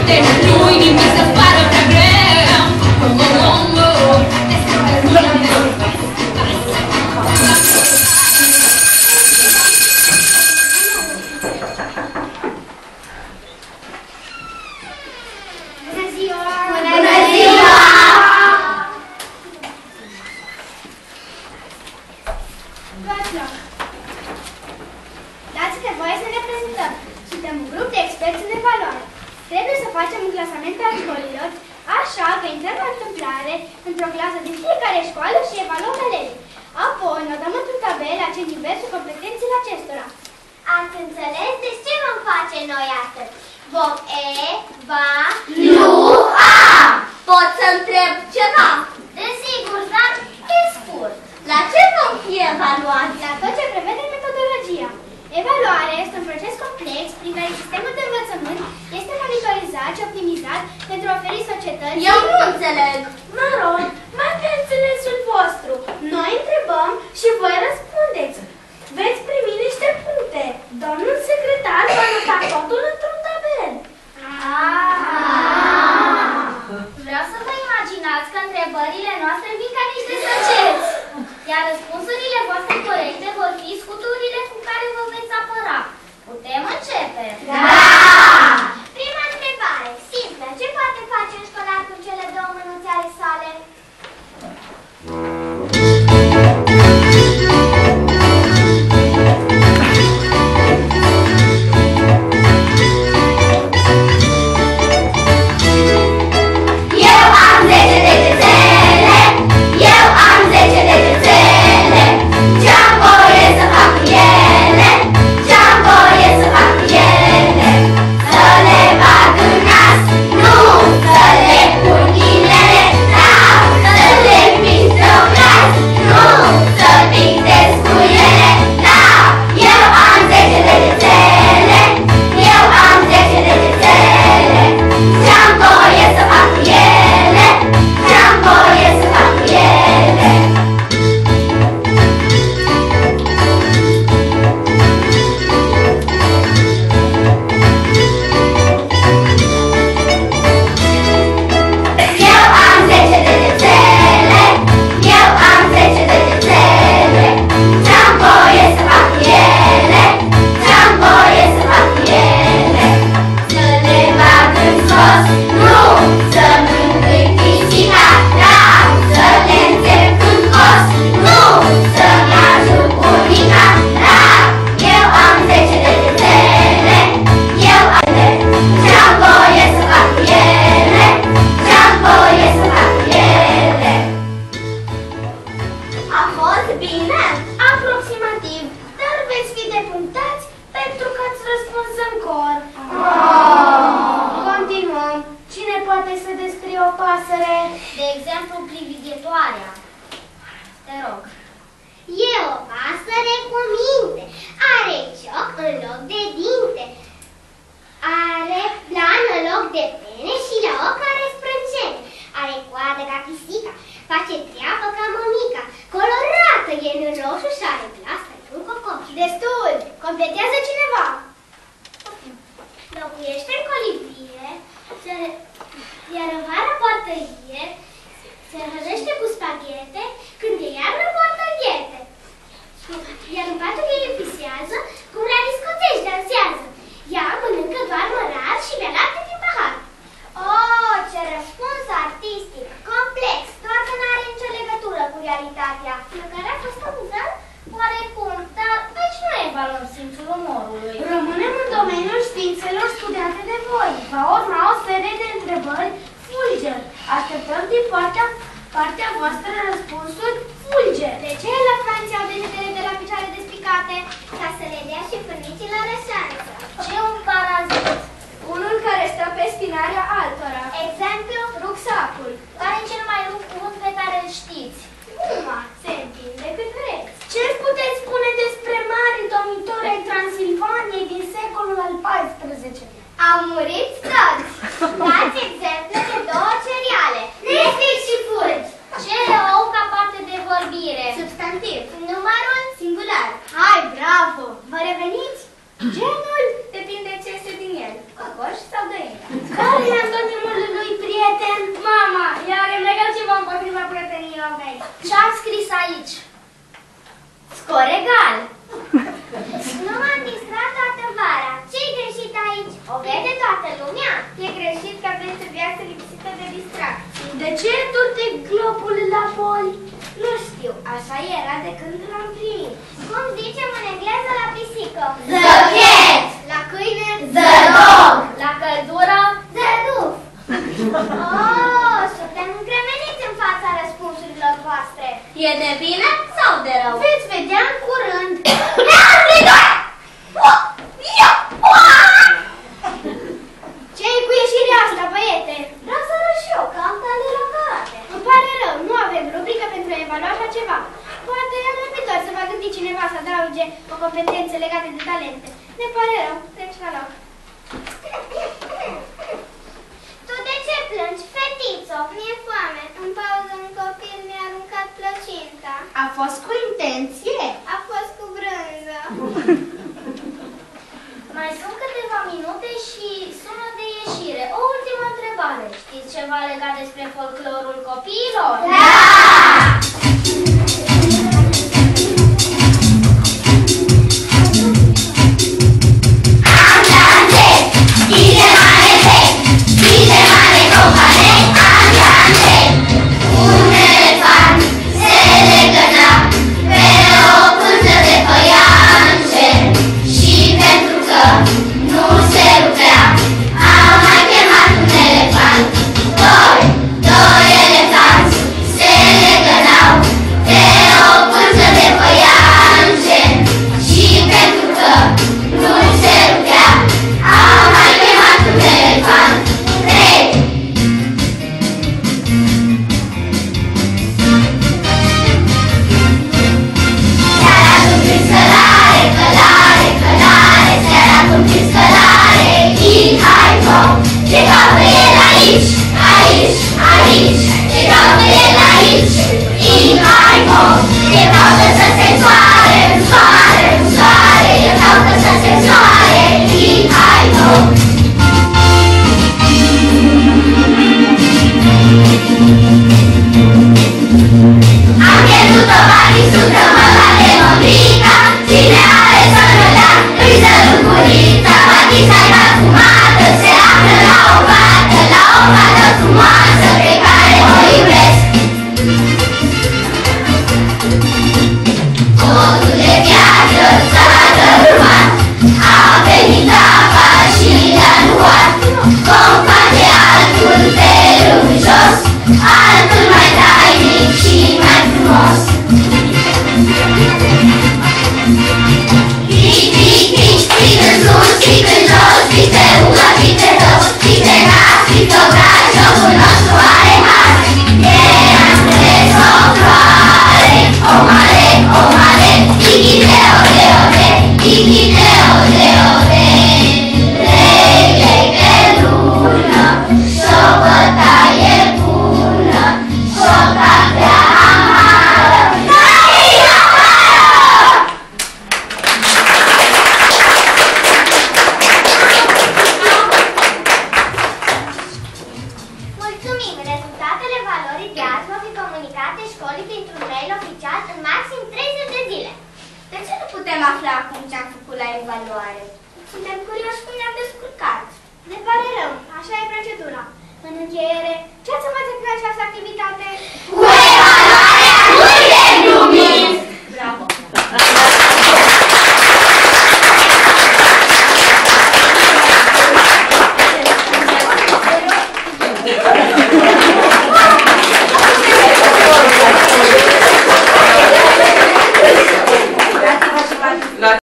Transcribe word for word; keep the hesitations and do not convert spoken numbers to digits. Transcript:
Genul depinde ce este din el, cocoș sau găină. Marian, lui prieten. Mama, iar îmi legat ceva împotriva prietenilor mei. Ce-am scris aici? Scor egal. Nu m-am distrat toată vara. Ce-i greșit aici? O vede toată lumea? E greșit că aveți o viață lipsită de distracții. De ce toate globul la poli? Nu știu, așa era de când l-am primit. Cum zicem în engleză la pisică? The cat! La câine? The dog! La căldură? The roof! Oh, suntem încremeniți în fața răspunsurilor voastre. E de bine sau de rău? Veți vedea în curând. Ce-i cu ieșirea asta, băiete? Vreau să arăt și eu, că am tale la karate. Îmi pare rău, nu avem rubrică pentru a evalua așa ceva. Poate anul viitor să va gândi cineva să adauge o competență legată de talente. Ne pare rău, treci la loc. Tu de ce plângi, fetițo? Mi-e foame. În pauză un copil mi-a aruncat plăcinta. A fost cu intenție? A fost cu brânză. Mai sunt câteva minute și sună de ieșire. O ultimă întrebare. Știți ceva legat despre folclorul copiilor? Da! În încheiere, ce ați învățat în această activitate?